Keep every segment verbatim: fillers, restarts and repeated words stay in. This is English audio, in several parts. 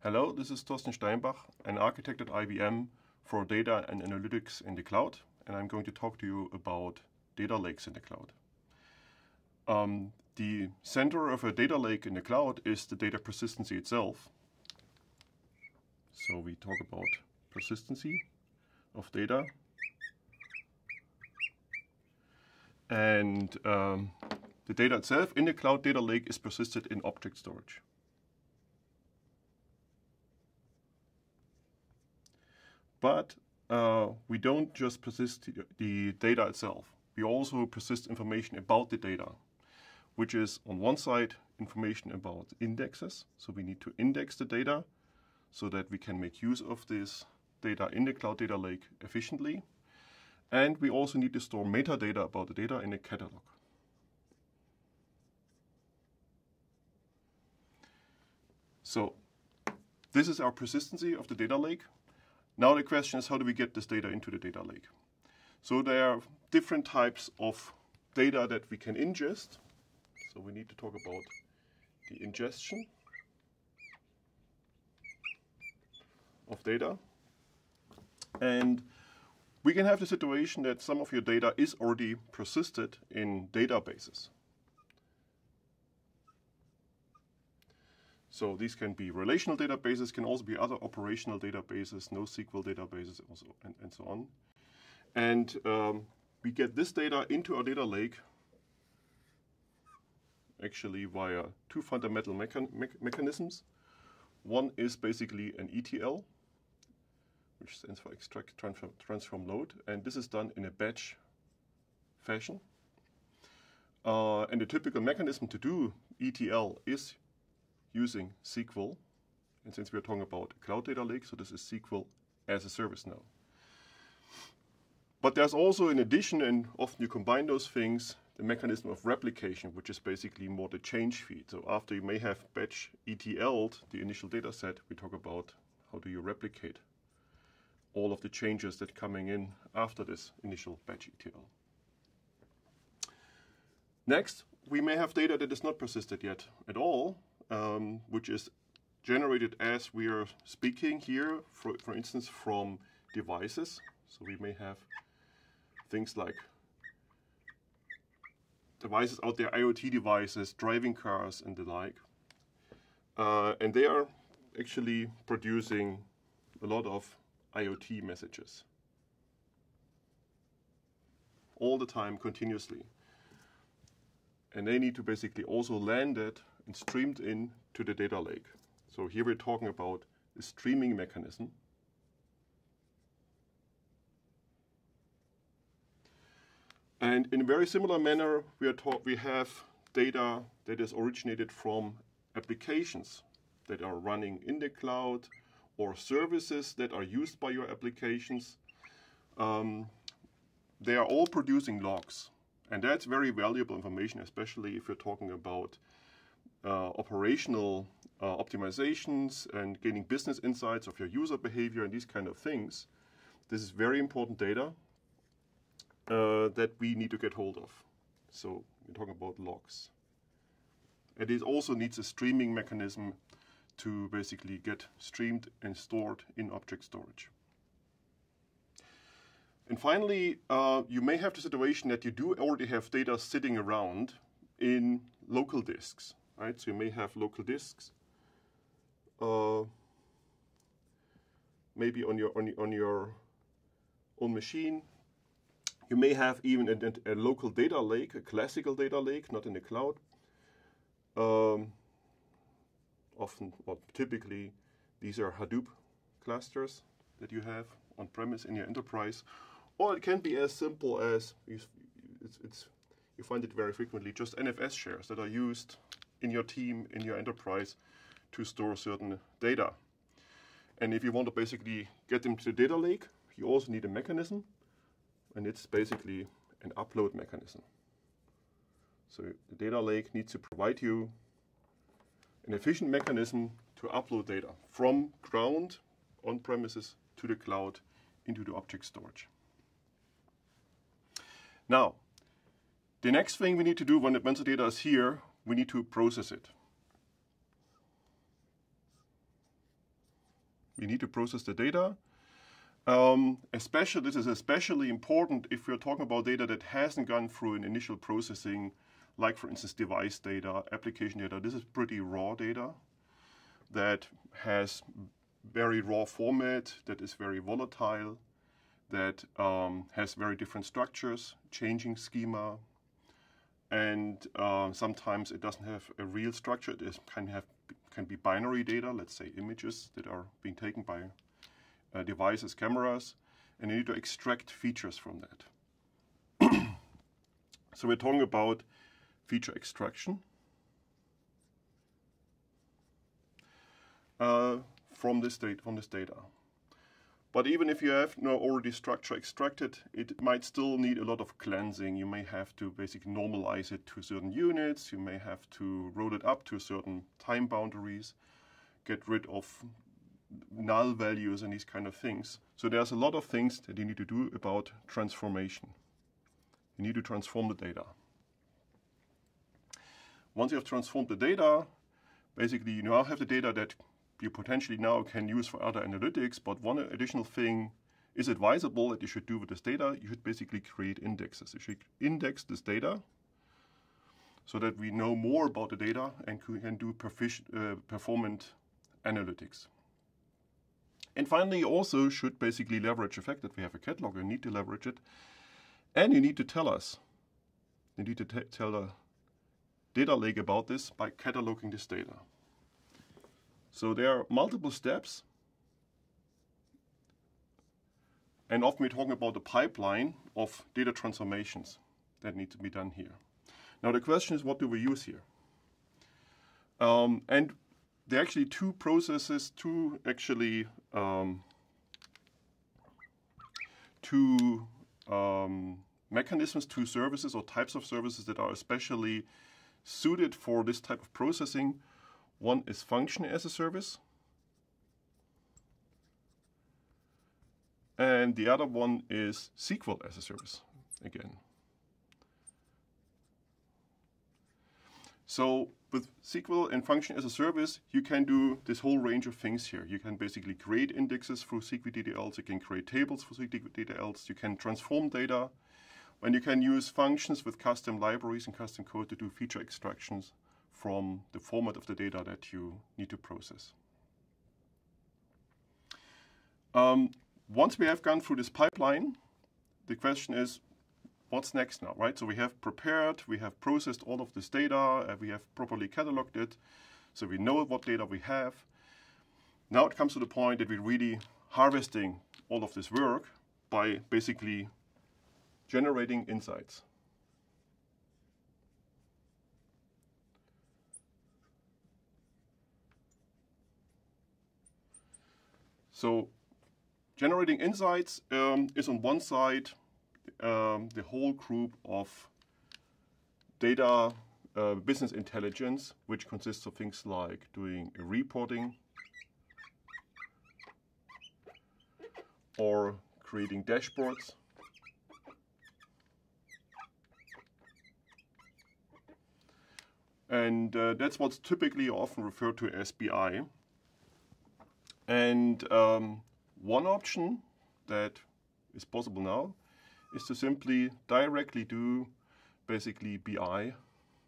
Hello, this is Torsten Steinbach, an architect at I B M for data and analytics in the cloud, and I'm going to talk to you about data lakes in the cloud. Um, the center of a data lake in the cloud is the data persistency itself. So we talk about persistency of data. And um, the data itself in the cloud data lake is persisted in object storage. But uh, we don't just persist the data itself. We also persist information about the data, which is on one side information about indexes. So we need to index the data so that we can make use of this data in the cloud data lake efficiently. And we also need to store metadata about the data in a catalog. So this is our persistency of the data lake. Now the question is, how do we get this data into the data lake? So there are different types of data that we can ingest. So we need to talk about the ingestion of data. And we can have the situation that some of your data is already persisted in databases. So these can be relational databases, can also be other operational databases, NoSQL databases, also, and, and so on. And um, we get this data into our data lake actually via two fundamental mechan me mechanisms. One is basically an E T L, which stands for extract transform, transform load, and this is done in a batch fashion. Uh, and the typical mechanism to do E T L is using S Q L, and since we're talking about a cloud data lake, so this is S Q L as a service now. But there's also, in addition, and often you combine those things, the mechanism of replication, which is basically more the change feed. So after you may have batch E T L'd the initial data set, we talk about how do you replicate all of the changes that are coming in after this initial batch E T L. Next, we may have data that is not persisted yet at all, um, which is generated as we are speaking here, for, for instance, from devices. So we may have things like devices out there, IoT devices, driving cars, and the like. Uh, and they are actually producing a lot of IoT messages all the time, continuously. And they need to basically also land it and streamed in to the data lake. So here we're talking about a streaming mechanism. And in a very similar manner, we, are taught, we have data that is originated from applications that are running in the cloud or services that are used by your applications. Um, they are all producing logs. And that's very valuable information, especially if you're talking about uh, operational uh, optimizations and gaining business insights of your user behavior and these kind of things. This is very important data uh, that we need to get hold of. So we're talking about logs. And it also needs a streaming mechanism to basically get streamed and stored in object storage. And finally, uh, you may have the situation that you do already have data sitting around in local disks, right? So you may have local disks, uh, maybe on your on, on your own machine. You may have even a, a local data lake, a classical data lake, not in the cloud. Um, often, or typically, these are Hadoop clusters that you have on premise in your enterprise. Or it can be as simple as, it's, it's, you find it very frequently, just N F S shares that are used in your team, in your enterprise, to store certain data. And if you want to basically get them to the data lake, you also need a mechanism, and it's basically an upload mechanism. So the data lake needs to provide you an efficient mechanism to upload data from ground, on-premises, to the cloud, into the object storage. Now, the next thing we need to do when the data is here, we need to process it. We need to process the data. Um, especially, this is especially important if we're talking about data that hasn't gone through an initial processing, like for instance device data, application data. This is pretty raw data that has very raw format, that is very volatile, that um, has very different structures, changing schema, and uh, sometimes it doesn't have a real structure. It is, can have can be binary data, let's say images that are being taken by uh, devices, cameras, and you need to extract features from that. So we're talking about feature extraction uh, from this data. From this data. But even if you have you know, already structure extracted, it might still need a lot of cleansing. You may have to basically normalize it to certain units. You may have to roll it up to certain time boundaries, get rid of null values and these kind of things. So there's a lot of things that you need to do about transformation. You need to transform the data. Once you have transformed the data, basically you now have the data that you potentially now can use for other analytics, but one additional thing is advisable that you should do with this data. You should basically create indexes. You should index this data so that we know more about the data and can do uh, performant analytics. And finally, you also should basically leverage the fact that we have a catalog. You need to leverage it, and you need to tell us. You need to tell the data lake about this by cataloging this data. So there are multiple steps, and often we're talking about the pipeline of data transformations that need to be done here. Now the question is, what do we use here? Um, and there are actually two processes, two actually um, two um, mechanisms, two services or types of services that are especially suited for this type of processing. One is function as a service, and the other one is S Q L as a service again. So with S Q L and function as a service, you can do this whole range of things here. You can basically create indexes through S Q L D D Ls, you can create tables for S Q L D D Ls, you can transform data, and you can use functions with custom libraries and custom code to do feature extractions from the format of the data that you need to process. Um, once we have gone through this pipeline, the question is, what's next now, right? So we have prepared, we have processed all of this data, uh, we have properly cataloged it, so we know what data we have. Now it comes to the point that we're really harvesting all of this work by basically generating insights. So generating insights um, is on one side um, the whole group of data uh, business intelligence, which consists of things like doing reporting or creating dashboards. And uh, that's what's typically often referred to as B I. And um, one option that is possible now is to simply directly do basically B I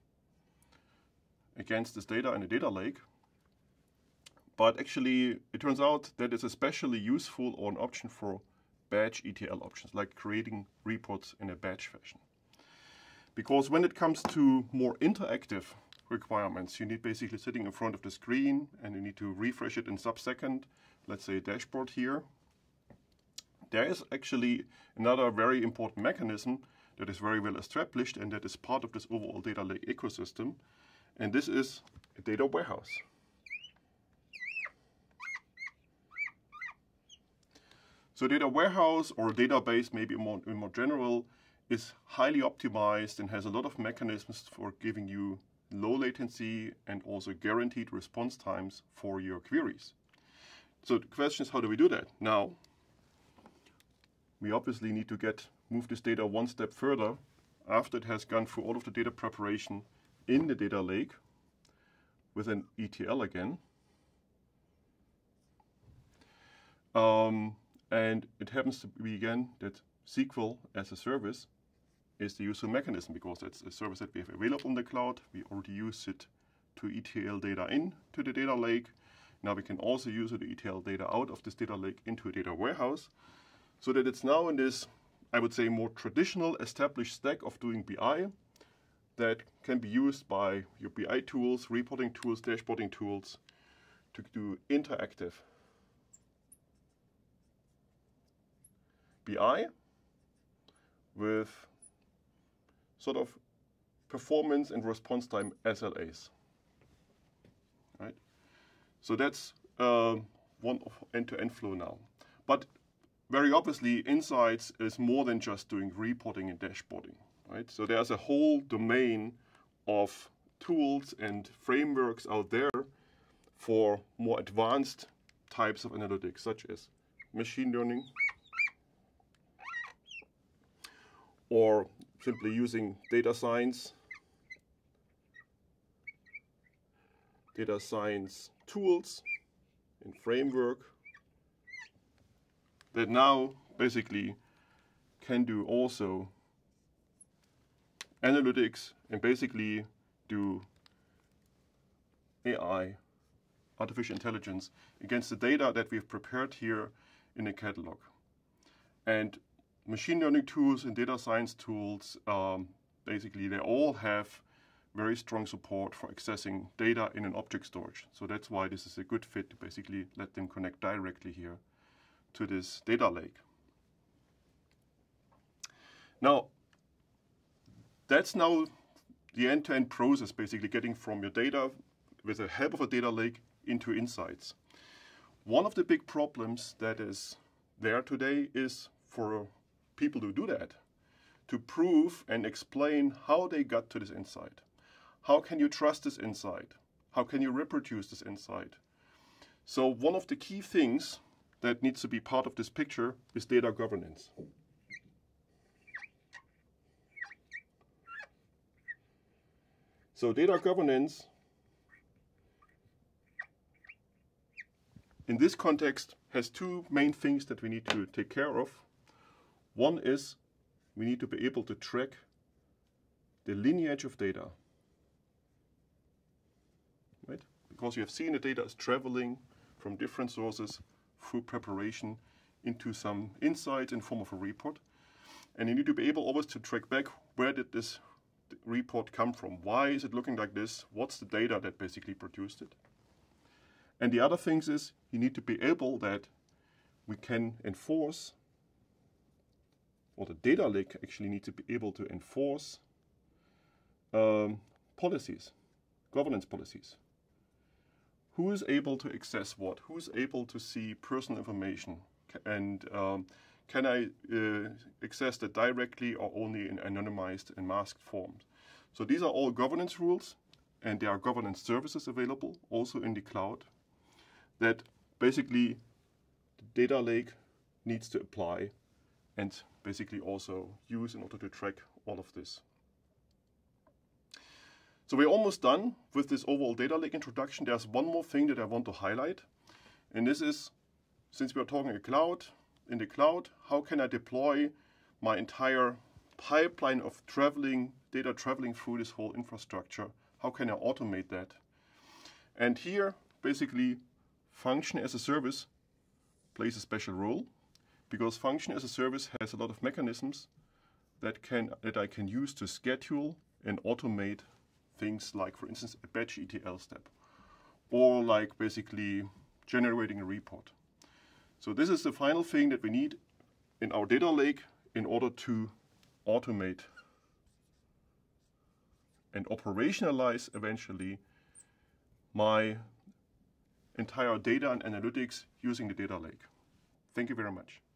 against this data in a data lake. But actually, it turns out that it's especially useful or an option for batch E T L options, like creating reports in a batch fashion. Because when it comes to more interactive requirements, you need basically sitting in front of the screen and you need to refresh it in sub-second, let's say a dashboard here. There is actually another very important mechanism that is very well established and that is part of this overall data lake ecosystem, and this is a data warehouse. So data warehouse or database, maybe more, more general, is highly optimized and has a lot of mechanisms for giving you low latency and also guaranteed response times for your queries. So the question is, how do we do that? Now, we obviously need to get move this data one step further after it has gone through all of the data preparation in the data lake with an E T L again. Um, and it happens to be again that S Q L as a service is the useful mechanism, because it's a service that we have available in the cloud. We already use it to E T L data in to the data lake. Now we can also use it to E T L data out of this data lake into a data warehouse, so that it's now in this, I would say, more traditional established stack of doing B I that can be used by your B I tools, reporting tools, dashboarding tools to do interactive B I with sort of performance and response time S L As. Right? So that's uh, one of end-to-end flow now. But very obviously, Insights is more than just doing reporting and dashboarding. Right? So there's a whole domain of tools and frameworks out there for more advanced types of analytics, such as machine learning, or simply using data science, data science tools and framework that now basically can do also analytics and basically do A I, artificial intelligence, against the data that we've prepared here in the catalog. And machine learning tools and data science tools, um, basically they all have very strong support for accessing data in an object storage. So that's why this is a good fit to basically let them connect directly here to this data lake. Now, that's now the end-to-end process, basically getting from your data with the help of a data lake into insights. One of the big problems that is there today is for people to do that, to prove and explain how they got to this insight. How can you trust this insight? How can you reproduce this insight? So one of the key things that needs to be part of this picture is data governance. So data governance in this context has two main things that we need to take care of. One is we need to be able to track the lineage of data. Right? Because you have seen the data is traveling from different sources through preparation into some insight in form of a report. And you need to be able always to track back, where did this report come from? Why is it looking like this? What's the data that basically produced it? And the other things is you need to be able that we can enforce, or the data lake actually needs to be able to enforce um, policies, governance policies. Who is able to access what? Who is able to see personal information? And um, can I uh, access that directly or only in anonymized and masked forms? So these are all governance rules, and there are governance services available also in the cloud that basically the data lake needs to apply and basically also use in order to track all of this. So we're almost done with this overall data lake introduction. There's one more thing that I want to highlight, and this is, since we're talking a cloud, in the cloud, how can I deploy my entire pipeline of traveling, data traveling through this whole infrastructure? How can I automate that? And here, basically, function as a service plays a special role, because function as a service has a lot of mechanisms that can that I can use to schedule and automate things like, for instance, a batch E T L step, or like basically generating a report. So this is the final thing that we need in our data lake in order to automate and operationalize eventually my entire data and analytics using the data lake. Thank you very much.